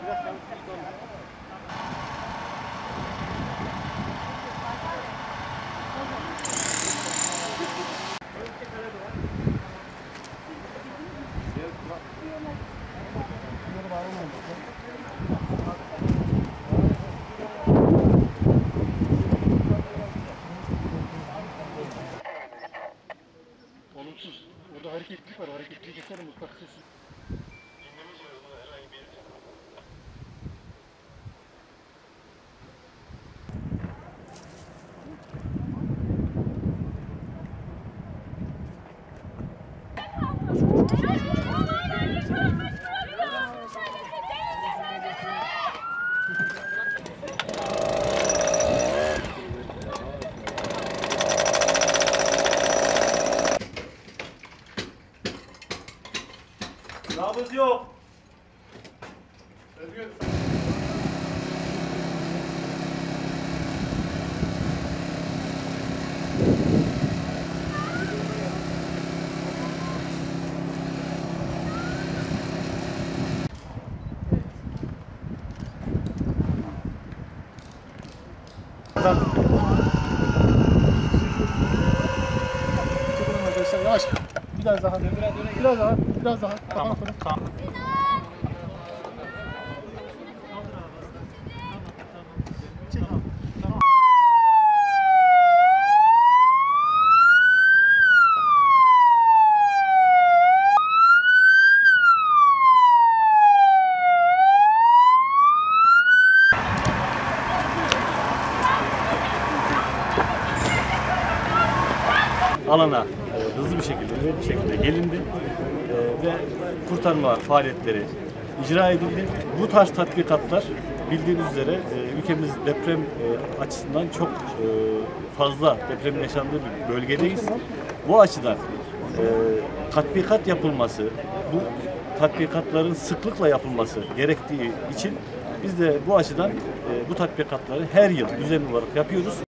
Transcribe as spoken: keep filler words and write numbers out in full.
Olumsuz. Orada hareketlilik var. Hareketlilik keserim mutlak sesi. Nabız yok. Özgür. Arkadaşlar yavaş. Biraz daha. Biraz daha. Biraz daha. Tamam. Tamam. Alana e, hızlı bir şekilde, hızlı bir şekilde gelindi e, ve kurtarma faaliyetleri icra edildi. Bu tarz tatbikatlar bildiğiniz üzere e, ülkemiz deprem e, açısından çok e, fazla depremin yaşandığı bir bölgedeyiz. Bu açıdan e, tatbikat yapılması, bu tatbikatların sıklıkla yapılması gerektiği için biz de bu açıdan e, bu tatbikatları her yıl düzenli olarak yapıyoruz.